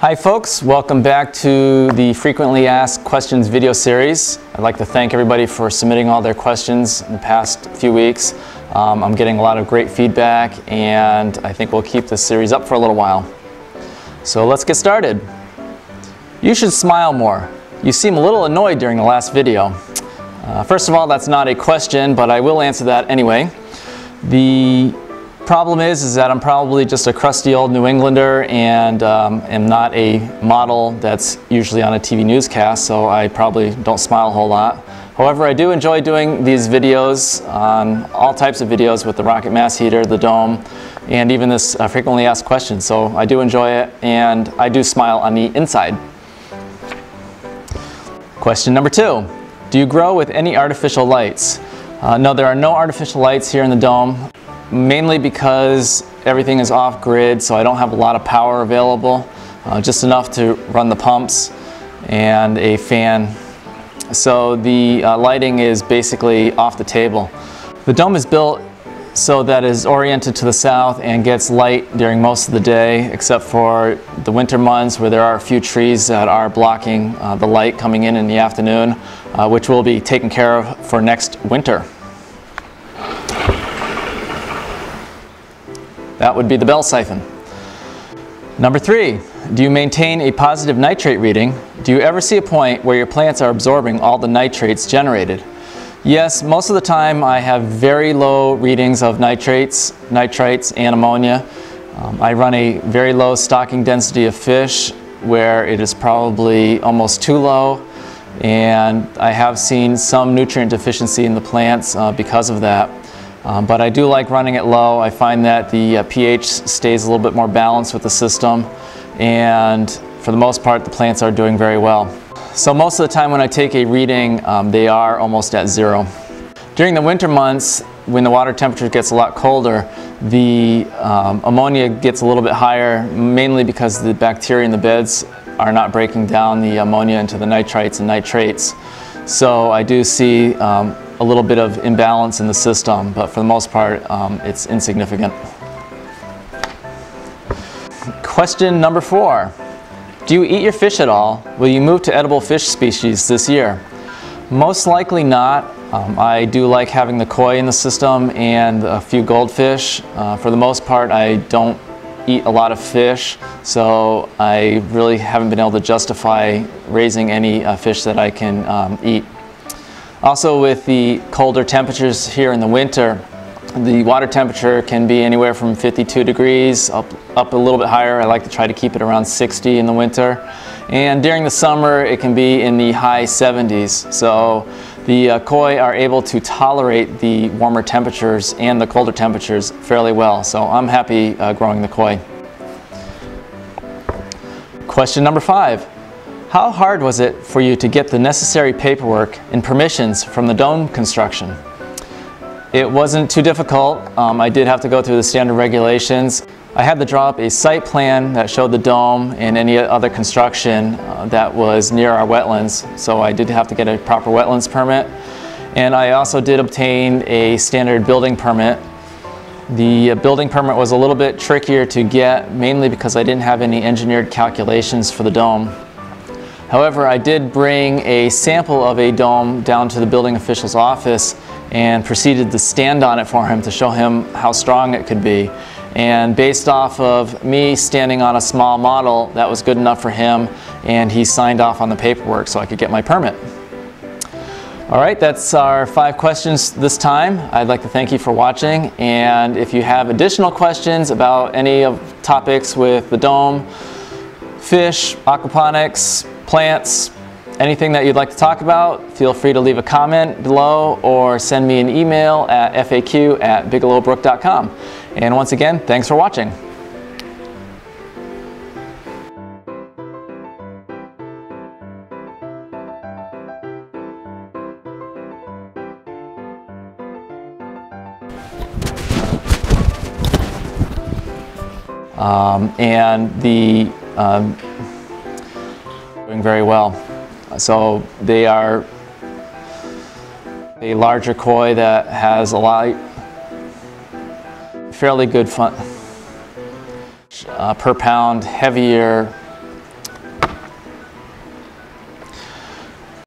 Hi folks, welcome back to the Frequently Asked Questions video series. I'd like to thank everybody for submitting all their questions in the past few weeks. I'm getting a lot of great feedback and I think we'll keep this series up for a little while. So let's get started. You should smile more. You seem a little annoyed during the last video. First of all, that's not a question, but I will answer that anyway. The problem is that I'm probably just a crusty old New Englander and am not a model that's usually on a TV newscast, so I probably don't smile a whole lot. However, I do enjoy doing these videos on all types of videos with the rocket mass heater, the dome, and even this frequently asked questions. So I do enjoy it and I do smile on the inside. Question number 2. Do you grow with any artificial lights? No, there are no artificial lights here in the dome. Mainly because everything is off-grid, so I don't have a lot of power available, just enough to run the pumps and a fan. So the lighting is basically off the table. The dome is built so that it is oriented to the south and gets light during most of the day, except for the winter months where there are a few trees that are blocking the light coming in the afternoon, which will be taken care of for next winter. That would be the bell siphon. Number 3, do you maintain a positive nitrate reading? Do you ever see a point where your plants are absorbing all the nitrates generated? Yes, most of the time I have very low readings of nitrates and ammonia. I run a very low stocking density of fish where it is probably almost too low, and I have seen some nutrient deficiency in the plants because of that. But I do like running it low. I find that the pH stays a little bit more balanced with the system, and for the most part the plants are doing very well. So most of the time when I take a reading, they are almost at 0. During the winter months, when the water temperature gets a lot colder, the ammonia gets a little bit higher, mainly because the bacteria in the beds are not breaking down the ammonia into the nitrites and nitrates. So I do see a little bit of imbalance in the system, but for the most part it's insignificant. Question number 4. Do you eat your fish at all? Will you move to edible fish species this year? Most likely not. I do like having the koi in the system and a few goldfish. For the most part I don't eat a lot of fish, so I really haven't been able to justify raising any fish that I can eat. Also, with the colder temperatures here in the winter, the water temperature can be anywhere from 52 degrees up a little bit higher. I like to try to keep it around 60 in the winter. And during the summer, it can be in the high 70s. So the koi are able to tolerate the warmer temperatures and the colder temperatures fairly well. So I'm happy growing the koi. Question number 5. How hard was it for you to get the necessary paperwork and permissions from the dome construction? It wasn't too difficult. I did have to go through the standard regulations. I had to draw up a site plan that showed the dome and any other construction that was near our wetlands. So I did have to get a proper wetlands permit. And I also did obtain a standard building permit. The building permit was a little bit trickier to get, mainly because I didn't have any engineered calculations for the dome. However, I did bring a sample of a dome down to the building official's office and proceeded to stand on it for him to show him how strong it could be. And based off of me standing on a small model, that was good enough for him, and he signed off on the paperwork so I could get my permit. Alright, that's our 5 questions this time. I'd like to thank you for watching, and if you have additional questions about any of the topics with the dome, fish, aquaponics, plants, anything that you'd like to talk about, feel free to leave a comment below or send me an email at faq@bigelowbrook.com. And once again, thanks for watching. Doing very well. So they are a larger koi that has a lot, fairly good fun per pound, heavier